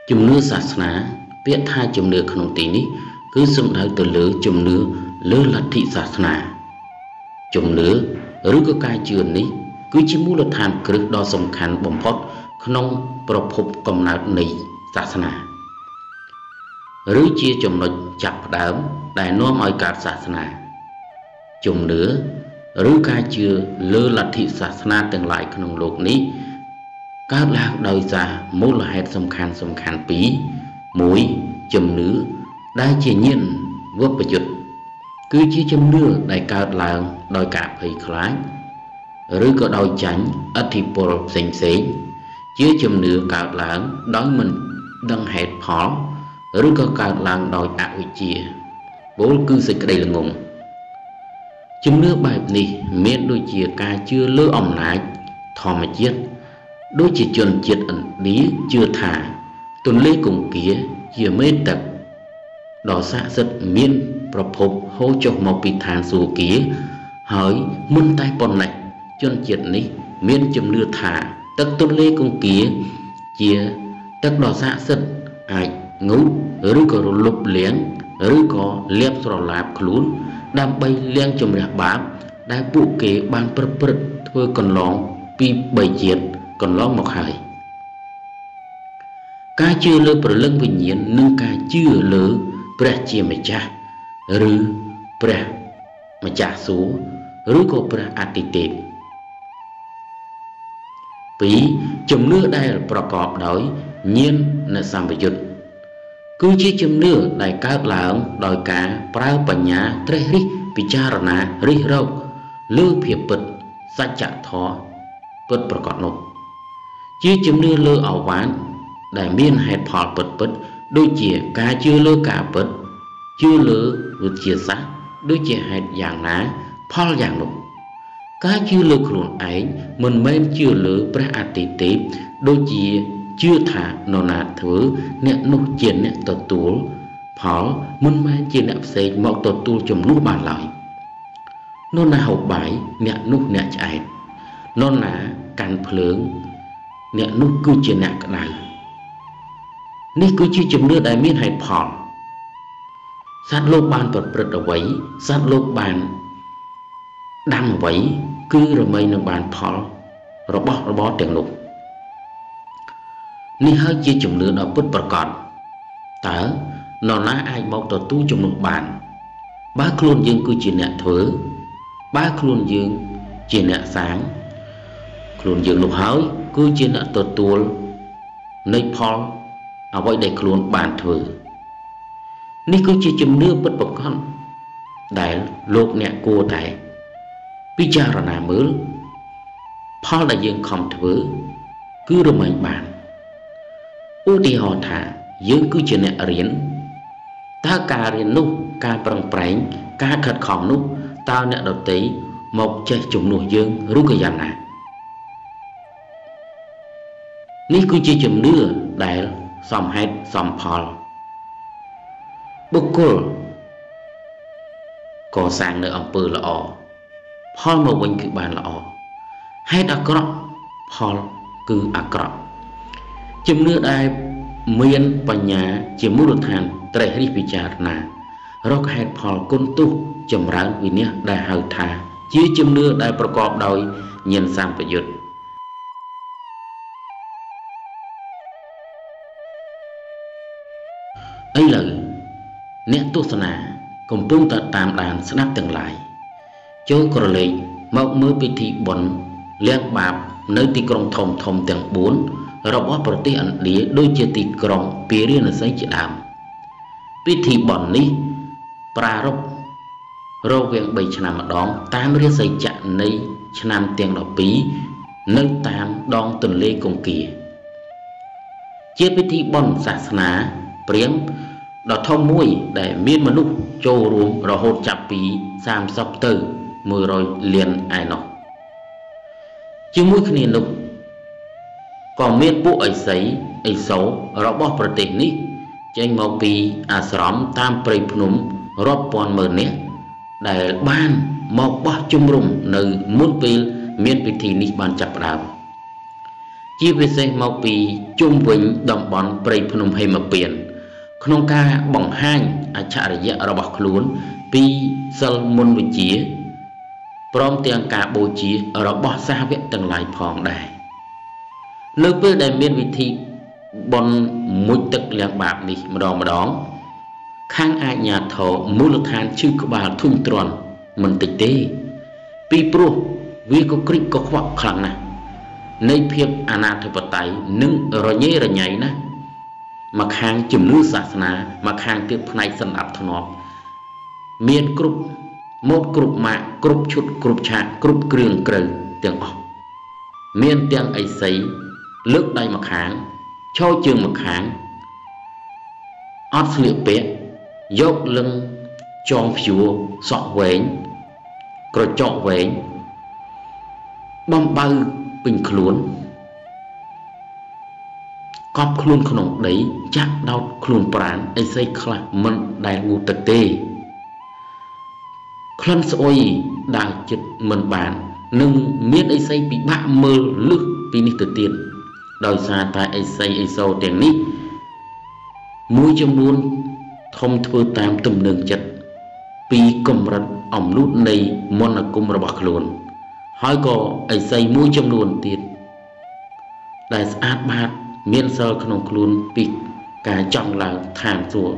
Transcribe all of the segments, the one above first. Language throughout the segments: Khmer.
ជំនឿសាសនាពាក្យថាជំនឿក្នុងទីនេះគឺសំដៅទៅលើជំនឿលើលទ្ធិសាសនាជំនឿឬក៏ការជឿនេះគឺជាមូលដ្ឋានគ្រឹះដ៏សំខាន់បំផុតក្នុងប្រភពកំណើតនៃសាសនាឬជាចំណុចចាប់ផ្ដើមដែលនាំឲ្យកើតសាសនាជំនឿឬការជឿលើលទ្ធិសាសនាទាំងឡាយក្នុងโลกនេះកើតឡើងដោយសារមូលហេតុសំខាន់ពីរមួយជំនឿដែលជាញាណវបយុត្តគឺជាជំនឿដែលកើតឡើងដោយការភ័យខ្លាចឬក៏ដោយចាញ់ឥទ្ធិពលផ្សេងជាជំនឿកើតឡើងដោយមិនដឹងហេតុផលឬក៏កើតឡើងដោយអវិជ្ជាពលគឺសេចក្តីល្ងងជំនឿបែបនេះមានដូចជាការជឿលើអំណាចធម្មជាតិដូចជាជនជាតិឥណ្ឌាជឿថាទន្លេគង្គាជាមេទឹកដ៏ស័ក្តិសិទ្ធិមានប្រភពហូរចុះមកពីឋានសួគ៌ហើយមិនតែប៉ុណ្ណេះជនជាតិនេះមានជំនឿថាទឹកទន្លេគង្គាជាទឹកដ៏ស័ក្តិសិទ្ធិអាចងូតឬក៏រលប់លាងឬក៏លាបស្រឡាបខ្លួនដើម្បីលាងជម្រះបាបដែលពួកគេបានប្រព្រឹត្តធ្វើកន្លងពី3ជាតិកន្លងមកហើយការជឿលើព្រលឹងវិញ្ញាណនិងការជឿលើព្រះជាម្ចាស់ឬព្រះម្ចាស់សួគ៌ឬក៏ព្រះអាទិទេពពីរជំនឿដែលប្រកបដោយញាណសម្បយុត្តគឺជាជំនឿដែលកើតឡើងដោយការប្រើបញ្ញាត្រេះរិះពិចារណារិះរកលើភាពពិតសច្ចធម៌ពិតប្រាកដនោះជាជំនឿលើអវាទដែលមានហេតុផលពិតដូចជាការជឿលើការពិតជឿលើវិទ្យាសាស្ត្រដូចជាហេតុយ៉ាងណាផលយ៉ាងនោះការជឿលើខ្លួនឯងមិនមែនជឿលើព្រះអាទិទេពដូចជាជឿថានរណាធ្វើអ្នកនោះជាអ្នកទទួលផលមិនមែនជាអ្នកផ្សេងមកទទួលជំនួសបានឡើយនរណាហូបបាយអ្នកនោះអ្នកឆ្អែតនរណាកាន់ភ្លើងអ្នកនោះគឺជាអ្នកក្តៅនេះគឺជាជំនឿដែលមានហេតុផលសត្វលោកបានប្រព្រឹត្តអ្វីសត្វលោកបានដាំអ្វីគឺរមែងនឹងបានផលរបស់របរទាំងនោះនេះហើយជាជំនឿដ៏ពិតប្រាកដតើនរណាអាចមកទទួលជំនួសបានបើខ្លួនយើងគឺជាអ្នកធ្វើបើខ្លួនយើងជាអ្នកសាងខ្លួនយើងនោះហើយគឺជាអ្នកទទួលនៃផលអ្វីដែលខ្លួនបានធ្វើនេះគឺជាជំនឿពិតប្រាកដដែលលោកអ្នកគួរតែពិចារណាមើលផលដែលយើងខំធ្វើគឺរមែងបានឧទាហរណ៍ថាយើងគឺជាអ្នករៀនតើការរៀននោះការប្រឹងប្រែងការខិតខំនោះតើអ្នកដទៃមកចេះជំនួសយើងឬក៏យ៉ាងណានេះគឺជាជំនឿដែលសមហេតុសមផលបុគ្គលកសាងនៅអំពើល្អផលមកវិញគឺបានល្អហេតុអាក្រក់ផលគឺអាក្រក់ជំនឿដែលមានបញ្ញាជាមូលដ្ឋានត្រេះរិះពិចារណារកហេតុផលគុណទុះចម្រើនវិន័យដែលហៅថាជាជំនឿដែលប្រកបដោយញាណសម្បយុត្តឥឡូវអ្នកទស្សនាកំពុងតែតាមដានស្ដាប់ទាំងឡាយចូលក្រឡេកមកមើលពិធីបុណ្យលាងបាបនៅទីក្រុងធំទាំង4របស់ប្រទេសឥណ្ឌាដូចជាទីក្រុងពារាណសីជាដើមពិធីបុណ្យនេះប្រារព្ធរវាង3ឆ្នាំម្ដងតាមរាសីចក្រនៃឆ្នាំទាំង12នៅតាមដងទន្លេគង្គាជាពិធីបុណ្យសាសនាព្រាហ្មណ៍ដ៏ធំមួយដែលមានមនុស្សចូលរួមរហូតចាប់ពី30ទៅ100លានឯណោះជាមួយគ្នានោះក៏មានពួកឥសីឥសូររបស់ប្រទេសនេះចេញមកពីអាស្រមតាមព្រៃភ្នំរាប់ពាន់ម៉ឺននាក់ដែលបានមកបោះជំរុំនៅមុនពេលមានពិធីនេះបានចាប់ផ្ដើម chia về xây mau vì chung vĩnh đồng bọn prey phnom hay mà biển không ca bằng hang chả để dạ bọc luôn vì salmon với chia prom tiền cả bộ chia ở bỏ xa vẽ từng lại phòng đài nơi với đại miền vị thị bọn mũi tức làng bạc đi mà đón khang ai nhà thổ mưu lực than chư của bà thun tròn mình tịch tế pi pro vì có krik có khoác khẳng nè nơi phiệp anathapatay nâng rồi nhảy nè mà khang chùm nước sạch nà mà khang tiếp này sân áp thằng nó miền cướp một cướp mạng cướp chút cướp chạ cướp kêu cừ tiếng ọc miền tiếng ấy sấy lướt đây mà kháng cho trường mà kháng ót liệu bé dốc lưng tròn phiêu sọ vén rồi trọ vén bom bao bình khuôn cọp khuôn khổng đấy chắc đau khuôn prán ấy xây khla mình đại ngụ tật tê khăn soi đào chật mình bản nâng miết ấy xây bị bạ mơ lức vì nít tự tiền đòi xa tại ấy xây ấy sâu tiền nít mũi trong luôn thông thơ tam tùm nâng chật vì cầm rật ổng nút này môn là cung ra bạc luôn hỏi có ấy xây mũi trong luôn tiền đại sát bát miên sơ khổng luôn bị cả trong là thảm rùa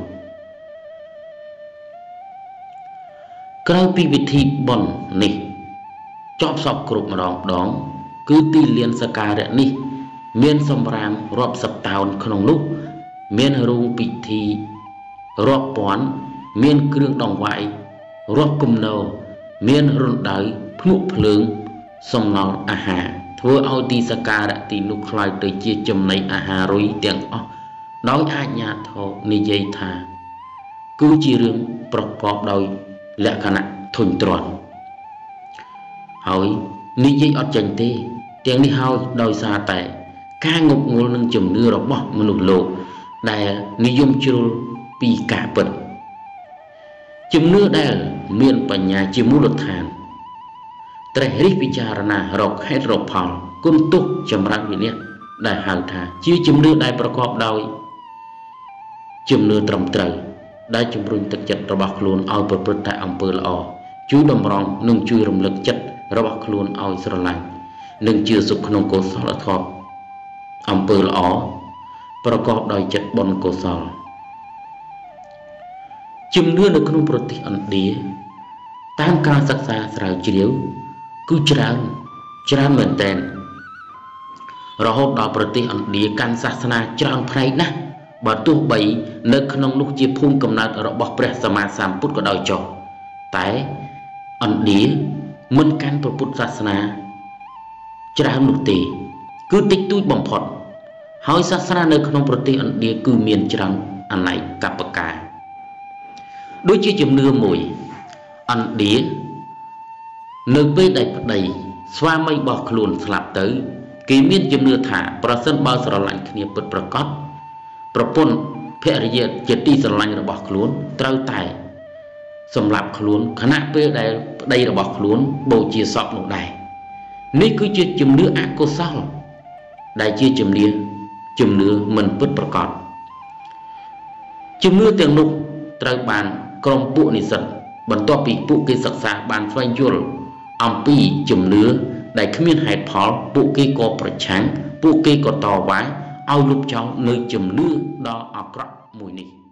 cái pi vị thị bẩn nè chóp sọc cột mà đón cứ ti liên sa ca đấy nè miên sầm ram rọp sập tàu khổng lúc miên rung vị thị rọp bón miên kêu đồng vải rọp cùng nâu miên run đáy phụng phượng sông nón hà thưa ao ti sa ca đã ti nụ khai tới chia chấm này hà rồi tiếng nói ai nhà thọ nè dây thà cứ chỉ riêng bọc đôi lẽ khả năng thuần tròn hỏi ní dây ở chân tê tiếng đi hao đôi xa tại ca ngục ngôn nâng chùm đưa rồi bỏ mà nụ lộ đại ní dung chô pi cả vật chùm đưa đại miền bà nhà chì mũ luật thàn trẻ rít vicharana rọc hết rọc phào cung túc chùm răng vì nét đại hào thà chia chùm đưa đạiประกอบđôi chùm đưa trầm trời đại chùm rung thực chất rồi bạc luôn ao bật bật tại ông bờ lò chú đồng rong nâng chui rung lực chất rồi bạc luôn ao sờ lạnh nâng chưa sụp nông cổ sò là thọ ông bờ lòประกอบដោយចិត្តបុណ្យកុសលជំនឿនៅក្នុងប្រទេសឥណ្ឌាតាមការសិក្សាស្រាវជ្រាវគឺច្រើនមែនទែនរហូតដល់ប្រទេសឥណ្ឌាកាន់សាសនាច្រើនផ្នែកណាស់បើទោះបីនៅក្នុងនោះជាភូមិកំណើតរបស់ព្រះសម្មាសម្ពុទ្ធក៏ដោយចុះតែឥណ្ឌាមិនកាន់ព្រះពុទ្ធសាសនាច្រើននោះទេគឺតិចតួចបំផុតហើយសាសនានៅក្នុងប្រទេសឥណ្ឌាគឺមានច្រើនអនេកប្រការដូចជាជំនឿមួយឥណ្ឌានៅពេលដែលប្តីស្វាមីរបស់ខ្លួនស្លាប់ទៅគេមានជំនឿថាប្រសិនបើស្រឡាញ់គ្នាពិតប្រាកដប្រពន្ធភរិយាជាទីស្រឡាញ់របស់ខ្លួនត្រូវតែសម្រាប់ខ្លួនខណៈពេលដែលប្តីរបស់ខ្លួនបូជាសពនោះដែរនេះគឺជាជំនឿអកុសលដែលជាជំនឿមិនពិតប្រាកដជំនឿទាំងនោះត្រូវបានក្រុមពួកនិស្សិតបន្ទាប់ពីពួកគេសិក្សាបានស្វែងយល់អំពីជំនឿដែលគ្មានហេតុផលពួកគេក៏ប្រឆាំងពួកគេក៏តវ៉ាឲ្យលុបចោលនៅជំនឿដ៏អាក្រក់មួយនេះ